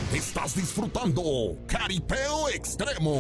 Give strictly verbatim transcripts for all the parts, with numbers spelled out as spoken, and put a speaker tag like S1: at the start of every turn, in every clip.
S1: Estás disfrutando Jaripeo Extremo.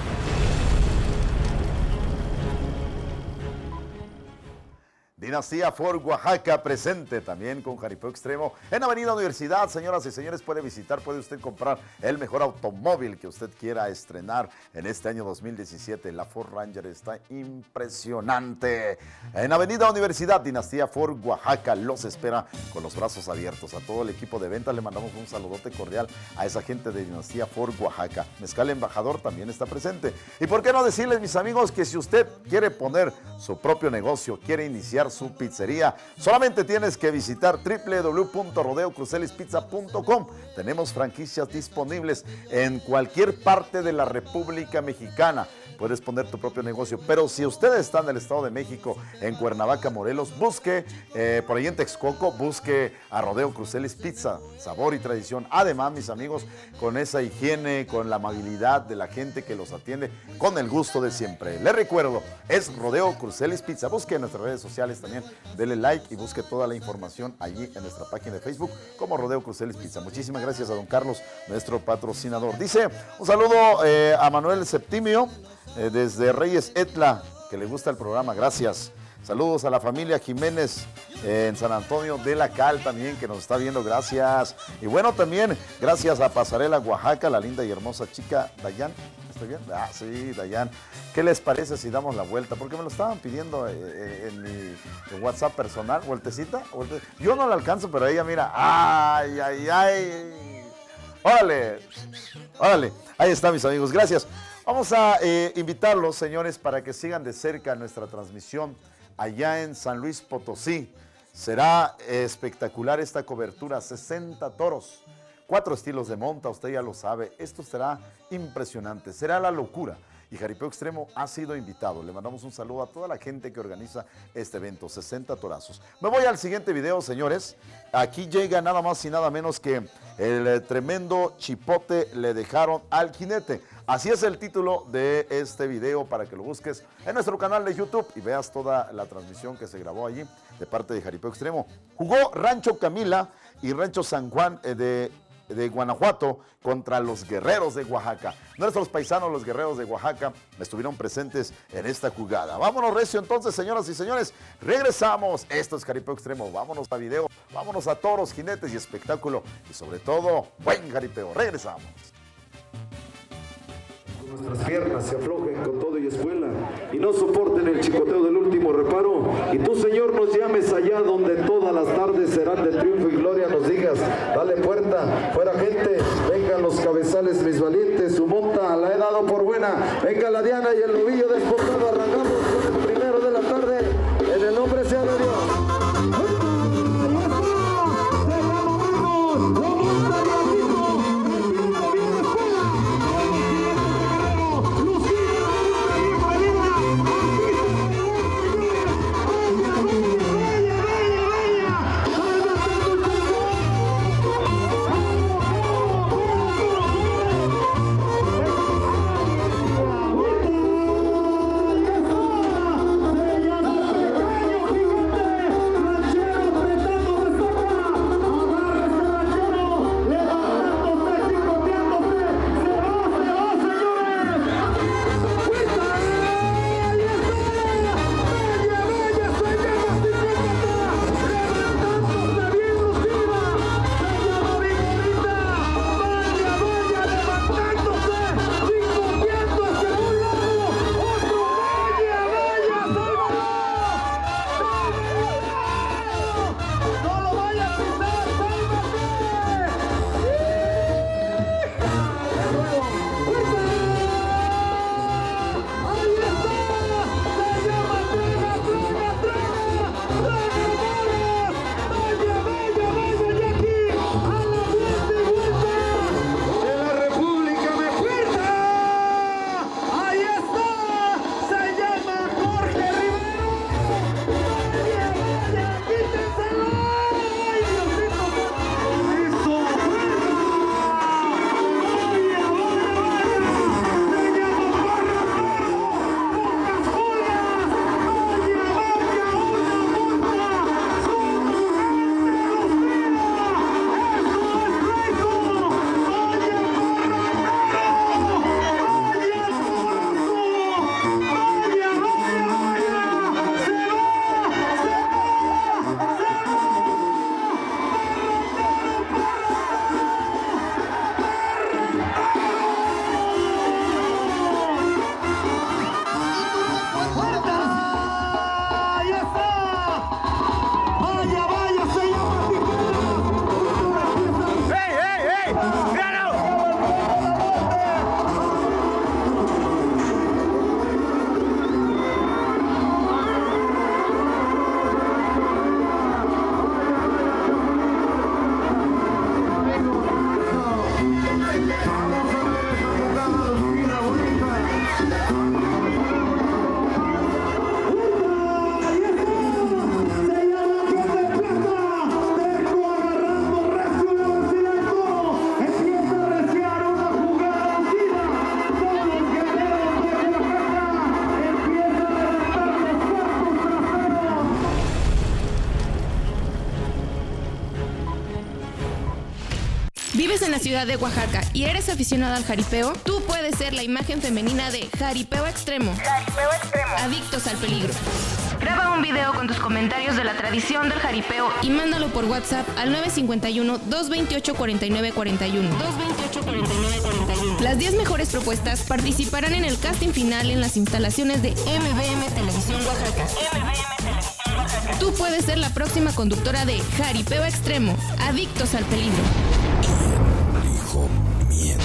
S2: Dinastía Ford Oaxaca presente también con Jaripeo Extremo en Avenida Universidad. Señoras y señores, puede visitar, puede usted comprar el mejor automóvil que usted quiera estrenar en este año dos mil diecisiete. La Ford Ranger está impresionante. En Avenida Universidad, Dinastía Ford Oaxaca los espera con los brazos abiertos. A todo el equipo de venta le mandamos un saludote cordial a esa gente de Dinastía Ford Oaxaca. Mezcal Embajador también está presente. Y por qué no decirles, mis amigos, que si usted quiere poner su propio negocio, quiere iniciar su pizzería, solamente tienes que visitar w w w punto rodeo crucelis pizza punto com. Tenemos franquicias disponibles en cualquier parte de la República Mexicana. Puedes poner tu propio negocio, pero si usted está en el Estado de México, en Cuernavaca, Morelos, busque eh, por ahí en Texcoco, busque a Rodeo Crucelis Pizza, sabor y tradición. Además, mis amigos, con esa higiene, con la amabilidad de la gente que los atiende, con el gusto de siempre. Les recuerdo, es Rodeo Crucelis Pizza. Busque en nuestras redes sociales también, dele like y busque toda la información allí en nuestra página de Facebook como Rodeo Crucelis Pizza. Muchísimas gracias a don Carlos, nuestro patrocinador. Dice, un saludo eh, a Manuel Septimio, Eh, desde Reyes Etla, que le gusta el programa, gracias. Saludos a la familia Jiménez eh, en San Antonio de la Cal también, que nos está viendo, gracias. Y bueno, también gracias a Pasarela, Oaxaca, la linda y hermosa chica Dayan. ¿Estoy bien? Ah, sí, Dayan. ¿Qué les parece si damos la vuelta? Porque me lo estaban pidiendo eh, en mi en WhatsApp personal, vueltecita, vueltecita. Yo no la alcanzo, pero ella mira, ay, ay, ay. Órale, órale. Ahí está, mis amigos, gracias. Vamos a eh, invitarlos, señores, para que sigan de cerca nuestra transmisión allá en San Luis Potosí. Será eh, espectacular esta cobertura, sesenta toros, cuatro estilos de monta, usted ya lo sabe. Esto será impresionante, será la locura. Y Jaripeo Extremo ha sido invitado. Le mandamos un saludo a toda la gente que organiza este evento, sesenta torazos. Me voy al siguiente video, señores. Aquí llega nada más y nada menos que el tremendo chipote le dejaron al jinete. Así es el título de este video, para que lo busques en nuestro canal de YouTube y veas toda la transmisión que se grabó allí de parte de Jaripeo Extremo. Jugó Rancho Camila y Rancho San Juan eh, de... de Guanajuato contra los Guerreros de Oaxaca. Nuestros paisanos, los Guerreros de Oaxaca, estuvieron presentes en esta jugada. Vámonos recio entonces, señoras y señores. Regresamos. Esto es Jaripeo Extremo. Vámonos a video, vámonos a toros, jinetes y espectáculo. Y sobre todo, buen jaripeo. Regresamos.
S3: Nuestras piernas se aflojen con todo y espuela y no soporten el chicoteo del último reparo. Y tú, Señor, nos llames allá donde todas las tardes serán de triunfo y gloria. Nos digas, dale puerta, fuera gente, vengan los cabezales mis valientes, su monta la he dado por buena. Venga la Diana y el novillo desbocado, arrancamos con el primero de la tarde, en el nombre sea de Dios.
S4: ¿Vives en la ciudad de Oaxaca y eres aficionada al jaripeo? Tú puedes ser la imagen femenina de Jaripeo Extremo. Jaripeo Extremo. Adictos al peligro. Graba un video con tus comentarios de la tradición del jaripeo y mándalo por WhatsApp al nueve cinco uno, dos dos ocho, cuatro nueve cuatro uno. dos dos ocho, cuatro nueve cuatro uno. Las diez mejores propuestas participarán en el casting final en las instalaciones de M B M Televisión Oaxaca. M B M Televisión Oaxaca. Tú puedes ser la próxima conductora de Jaripeo Extremo. Adictos al peligro.
S1: Dijo miedo.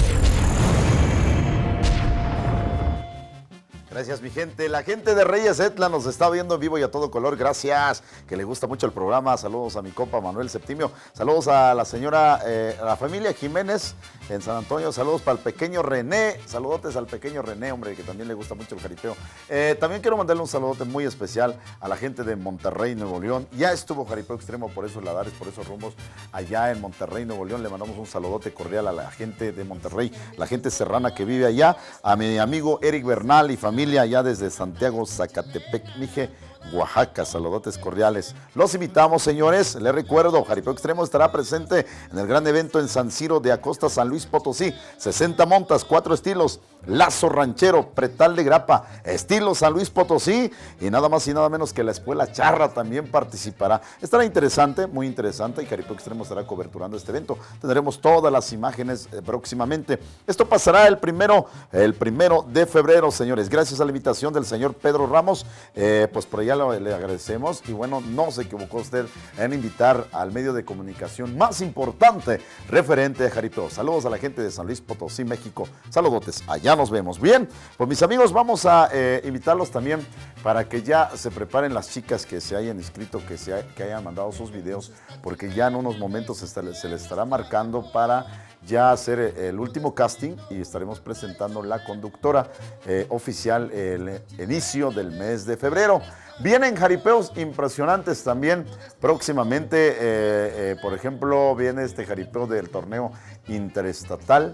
S2: Gracias, mi gente. La gente de Reyes Etla nos está viendo en vivo y a todo color. Gracias, que le gusta mucho el programa. Saludos a mi compa Manuel Septimio. Saludos a la señora, eh, a la familia Jiménez en San Antonio. Saludos para el pequeño René. Saludotes al pequeño René, hombre, que también le gusta mucho el jaripeo. Eh, también quiero mandarle un saludote muy especial a la gente de Monterrey, Nuevo León. Ya estuvo Jaripeo Extremo por esos ladares, por esos rumbos allá en Monterrey, Nuevo León. Le mandamos un saludote cordial a la gente de Monterrey, la gente serrana que vive allá. A mi amigo Eric Bernal y familia allá desde Santiago, Zacatepec, Mije, Oaxaca. Saludotes cordiales. Los invitamos, señores. Les recuerdo, Jaripeo Extremo estará presente en el gran evento en San Ciro de Acosta, San Luis Potosí. sesenta montas, cuatro estilos, lazo ranchero, pretal de grapa, estilo San Luis Potosí, y nada más y nada menos que la Escuela Charra también participará. Estará interesante, muy interesante, y Jaripeo Extremo estará coberturando este evento. Tendremos todas las imágenes eh, próximamente. Esto pasará el primero, el primero de febrero, señores. Gracias a la invitación del señor Pedro Ramos, eh, pues por allá le, le agradecemos, y bueno, no se equivocó usted en invitar al medio de comunicación más importante referente a jaripeo. Saludos a la gente de San Luis Potosí, México. Saludotes, allá nos vemos. Bien, pues mis amigos, vamos a eh, invitarlos también para que ya se preparen las chicas que se hayan inscrito, que, se ha, que hayan mandado sus videos, porque ya en unos momentos se, está, se les estará marcando para ya hacer el último casting, y estaremos presentando la conductora eh, oficial el inicio del mes de febrero. Vienen jaripeos impresionantes también próximamente, eh, eh, por ejemplo, viene este jaripeo del torneo interestatal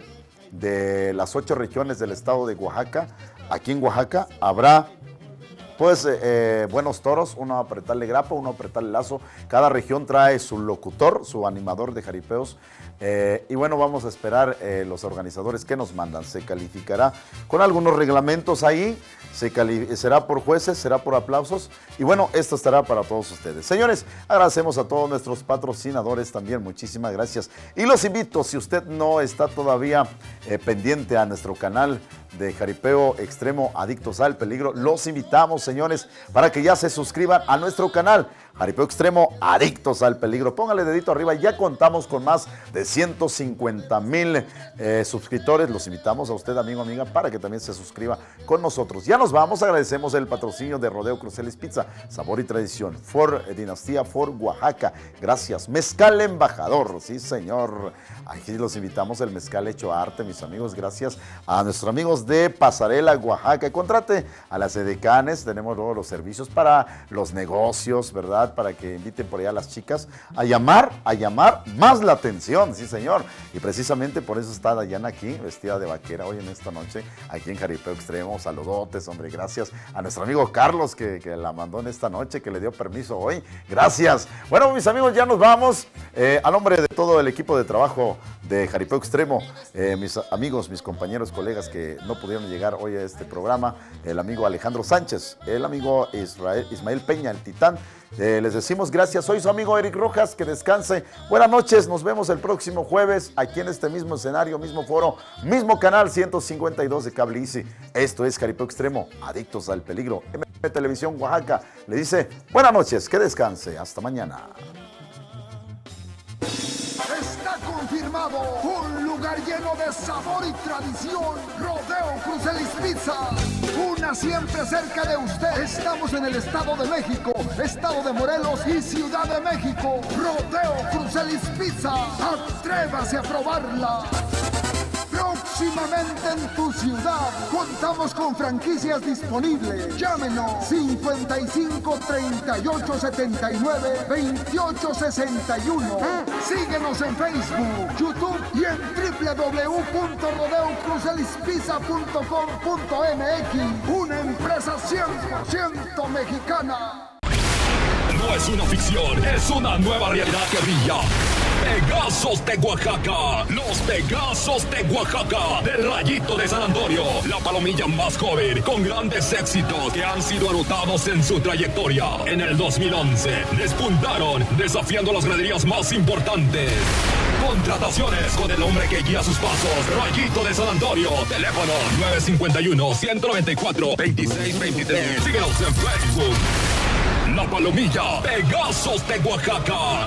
S2: de las ocho regiones del estado de Oaxaca. Aquí en Oaxaca habrá pues eh, buenos toros, uno a apretarle grapa, uno a apretarle lazo. Cada región trae su locutor, su animador de jaripeos. Eh, y bueno, vamos a esperar eh, los organizadores que nos mandan. Se calificará con algunos reglamentos ahí, se será por jueces, será por aplausos, y bueno, esto estará para todos ustedes. Señores, agradecemos a todos nuestros patrocinadores también, muchísimas gracias. Y los invito, si usted no está todavía eh, pendiente a nuestro canal de Jaripeo Extremo, Adictos al Peligro, los invitamos, señores, para que ya se suscriban a nuestro canal Jaripeo Extremo, Adictos al Peligro. Póngale dedito arriba, ya contamos con más de ciento cincuenta mil eh, suscriptores. Los invitamos a usted, amigo, amiga, para que también se suscriba con nosotros. Ya nos vamos, agradecemos el patrocinio de Rodeo Crucelis Pizza, sabor y tradición, For Dinastía, For Oaxaca, gracias. Mezcal Embajador, sí señor, aquí los invitamos, el mezcal hecho a arte, mis amigos, gracias a nuestros amigos de Pasarela, Oaxaca. Contrate a las edecanes, tenemos todos los servicios para los negocios, ¿verdad? Para que inviten por allá a las chicas a llamar, a llamar más la atención, sí señor. Y precisamente por eso está Dayana aquí, vestida de vaquera hoy en esta noche, aquí en Jaripeo Extremo. Saludotes, hombre, gracias a nuestro amigo Carlos que, que la mandó en esta noche, que le dio permiso hoy. Gracias. Bueno, mis amigos, ya nos vamos. Eh, a nombre de todo el equipo de trabajo de Jaripeo Extremo, eh, mis amigos, mis compañeros, colegas que no pudieron llegar hoy a este programa, el amigo Alejandro Sánchez, el amigo Israel, Ismael Peña, el Titán, eh, les decimos gracias. Soy su amigo Eric Rojas, que descanse. Buenas noches, nos vemos el próximo jueves aquí en este mismo escenario, mismo foro, mismo canal ciento cincuenta y dos de Cable Easy. Esto es Jaripeo Extremo, Adictos al Peligro. M B M Televisión Oaxaca le dice buenas noches, que descanse, hasta mañana.
S1: Está confirmado, un lugar lleno de sabor y tradición, Rodeo Crucelis Pizza, una siempre cerca de usted. Estamos en el Estado de México, Estado de Morelos y Ciudad de México. Rodeo Crucelis Pizza, atrévase a probarla. Próximamente en tu ciudad, contamos con franquicias disponibles. Llámenos cincuenta y cinco, treinta y ocho, setenta y nueve, veintiocho, sesenta y uno. Síguenos en Facebook, YouTube y en doble u doble u doble u punto rodeo crucelis pizza punto com punto m x. Una empresa cien por ciento mexicana.
S5: No es una ficción, es una nueva realidad que brilla. Pegasos de Oaxaca, los Pegasos de Oaxaca, del Rayito de San Antonio, la palomilla más joven con grandes éxitos que han sido anotados en su trayectoria. En el dos mil once despuntaron desafiando las graderías más importantes. Contrataciones con el hombre que guía sus pasos, Rayito de San Antonio. Teléfono nueve cinco uno, uno nueve cuatro, dos seis dos tres. Síguenos en Facebook. La palomilla Pegasos de Oaxaca.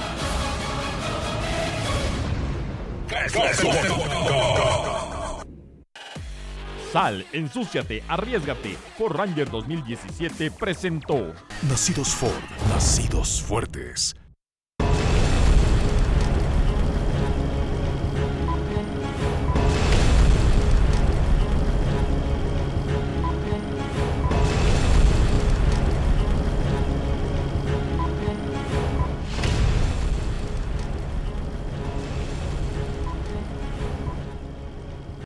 S6: Sal, ensúciate, arriésgate. Ford Ranger dos mil diecisiete presentó
S7: Nacidos Ford, nacidos fuertes.